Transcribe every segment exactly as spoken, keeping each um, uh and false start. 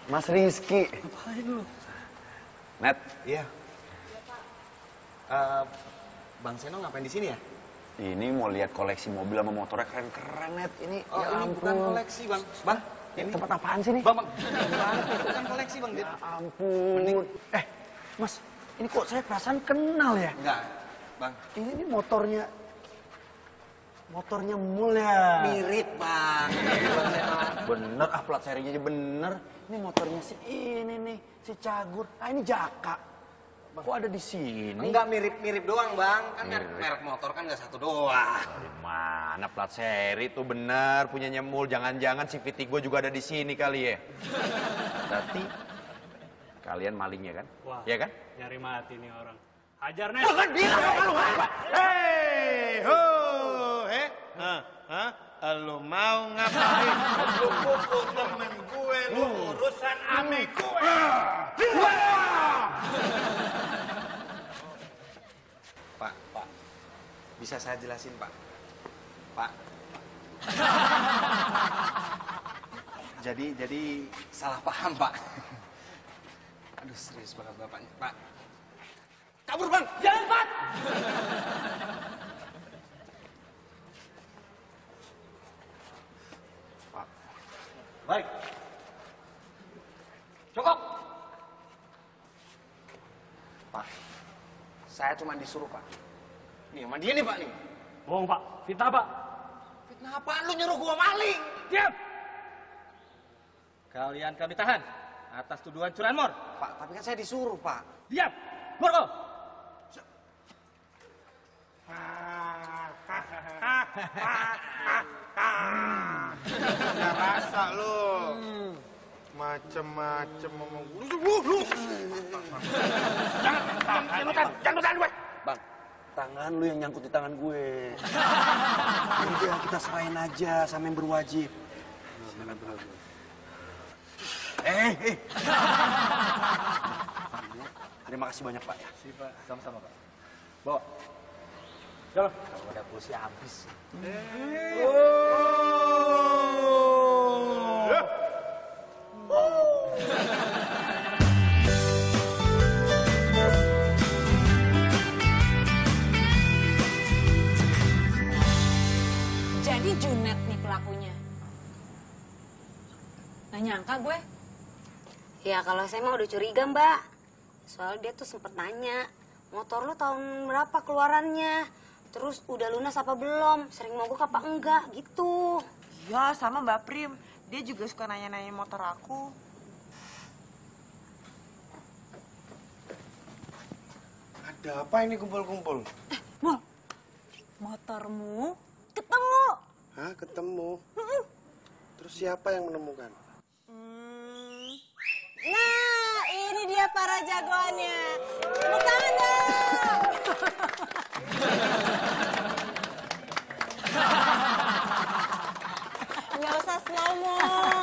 Mas Rizky. Ngapain lu? Net. Iya. Uh, Bang Seno ngapain di sini ya? Ini mau lihat koleksi mobil sama motornya keren-keren, Net. Ini, oh, ya ini ampun. bukan koleksi, Bang. Bang, ini tempat apaan sih nih? Bang, Bang. Bukan koleksi, Bang. Ya ampun. Eh, Mas, ini kok saya perasaan kenal ya? Enggak, Bang. Ini, ini motornya... Motornya Mul ya? Mirip, Bang. Bener, ah plat serinya aja bener. Ini motornya si ini nih, si Cagur. Ah ini Jaka. Bang. Kok ada di sini? Enggak mirip-mirip doang, Bang. Kan mirip. Merek motor kan nggak satu doang. Dari mana plat seri tuh bener punyanya Mul. Jangan-jangan si Vitigo juga ada di sini kali ya. Berarti kalian malingnya kan? Wah, ya kan? Nyari mati nih orang. Hajar, Net. Jangan bilang apa lu, Hei, ho, he, hah, hah, lu mau ngapain? Lu pukul temen gue, lu urusan ame gue. Pak, Pak, bisa saya jelasin, Pak? Pak. jadi, jadi salah paham, Pak. Aduh, serius banget bapaknya, Pak. Kabur, Bang! Jangan, Pak! Pak. Baik. Cukup! Pak, saya cuma disuruh, Pak. Nih, sama dia nih, Pak, nih. Bohong, Pak. Fitnah, Pak. Fitnah apaan lu nyuruh gua maling? Diam! Kalian kami tahan atas tuduhan curanmor. Pak, tapi kan saya disuruh, Pak. Diam! Moro! Gak rasa lu. Macem-macem ngomong. Lu, lu. Jangan, jangan, jangan, jangan, jangan gue. Bang, tangan lu yang nyangkut di tangan gue. Udah, kita serahin aja sama yang berwajib. Eh, eh. Terima kasih banyak, Pak. Si Pak, sama-sama, Pak. Bawa. Jalan. Kalau ada pulsi habis. Jadi Junet nih pelakunya. Gak nyangka gue. Ya kalau saya mah udah curiga, Mbak. Soalnya dia tuh sempet nanya, motor lu tahun berapa keluarannya? Terus udah lunas apa belum? Sering mogok apa enggak? Gitu. Ya sama Mbak Prim. Dia juga suka nanya-nanya motor aku. Ada apa ini kumpul-kumpul? Eh, Mol. Motormu ketemu. Hah, ketemu? Terus siapa yang menemukan? Hmm. Nah, ini dia para jagoannya. Tepuk tangan dong. Nggak usah slow-mo.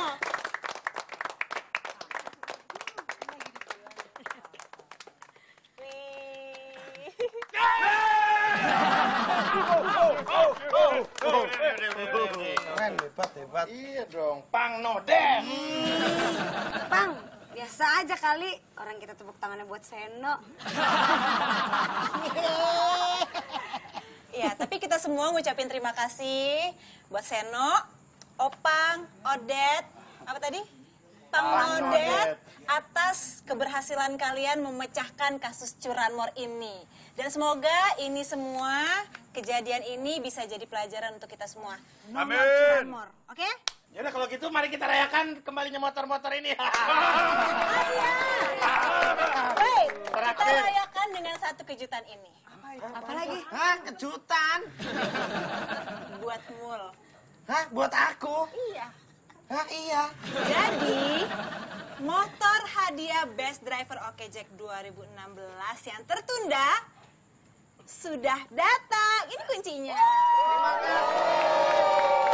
Keren, hebat, hebat. Iya dong, Pang Nodem. Bang, biasa aja kali. Orang kita tepuk tangannya buat Seno. Ya, tapi kita semua ngucapin terima kasih buat Seno, Opang, Odet, apa tadi? Pang Odet, atas keberhasilan kalian memecahkan kasus curanmor ini. Dan semoga ini semua, kejadian ini bisa jadi pelajaran untuk kita semua. Amin. Curanmor, oke? Okay? Yaudah kalau gitu mari kita rayakan kembalinya motor-motor ini. Baik, kita rayakan dengan satu kejutan ini. Apa lagi? Hah, kejutan? Buat Mul. Hah, buat aku? Iya. Hah, iya. Jadi, motor hadiah Best Driver Oke Jack dua ribu enam belas yang tertunda sudah datang. Ini kuncinya. Terima kasih.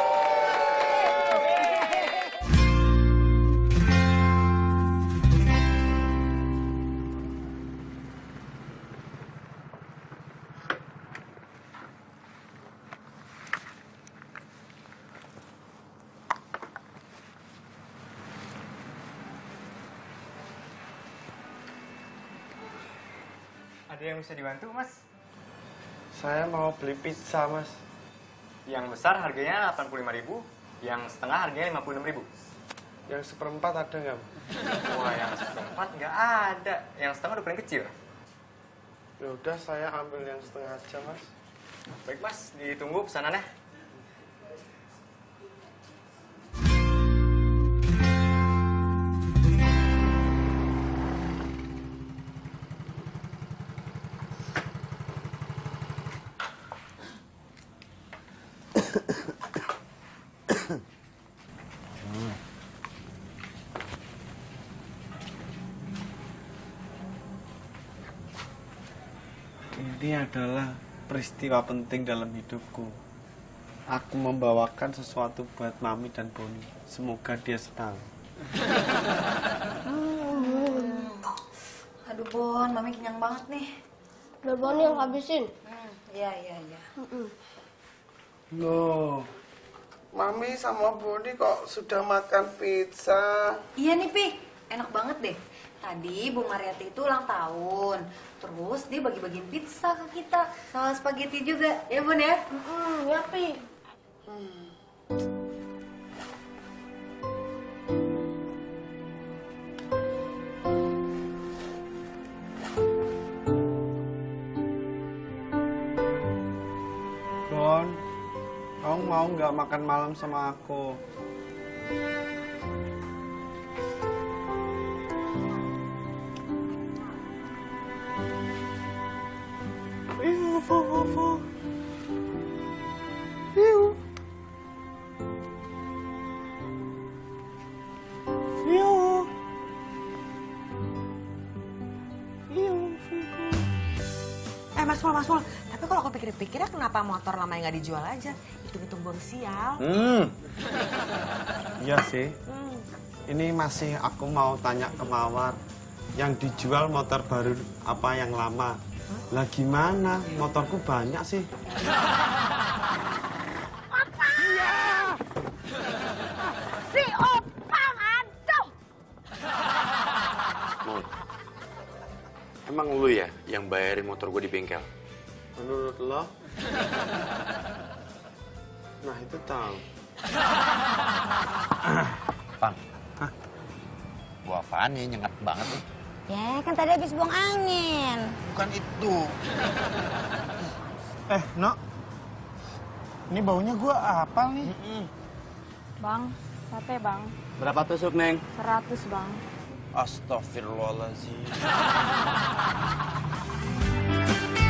Ada yang bisa dibantu, Mas? Saya mau beli pizza, Mas. Yang besar harganya delapan puluh lima ribu, yang setengah harganya lima puluh enam ribu. Yang seperempat ada nggak? Wah, yang seperempat nggak ada. Yang setengah udah paling kecil. Ya udah, saya ambil yang setengah aja, Mas. Baik, Mas. Ditunggu pesanannya. Ini adalah peristiwa penting dalam hidupku. Aku membawakan sesuatu buat Mami dan Boni. Semoga dia senang. Aduh Bon, Mami kenyang banget nih. Udah Boni yang habisin. Hmm, iya iya iya. Loh, Mami sama Boni kok sudah makan pizza? Iya nih Pi, enak banget deh. Tadi Bu Mariati itu ulang tahun, terus dia bagi-bagiin pizza ke kita sama spaghetti juga, ya Bun ya? Hmm, ya Pi. Hmm. Bon, kamu mau nggak makan malam sama aku? Iu, fu, fu, fu. Iu. Iu. Iu, fu, fu. Eh Mas Pol, Mas Pol. Tapi kalau aku pikir-pikir ya kenapa motor lamanya nggak dijual aja? Hitung-hitung buang sial. Hmm. Iya sih. Ini masih aku mau tanya ke Mawar. Yang dijual motor baru apa yang lama? Lah gimana? Motorku banyak sih. Si Opang, aduh. Mul, emang lu ya yang bayarin motor gue di bengkel? Menurut lo? Nah itu tahu. Pang, gua apaan ya nyengat banget nih? Ya kan tadi habis buang angin. Bukan itu. Eh, Nok. Ini baunya gua apa nih? Bang, sate bang. Berapa tusuk, Neng? Seratus bang. Astagfirullahaladzim.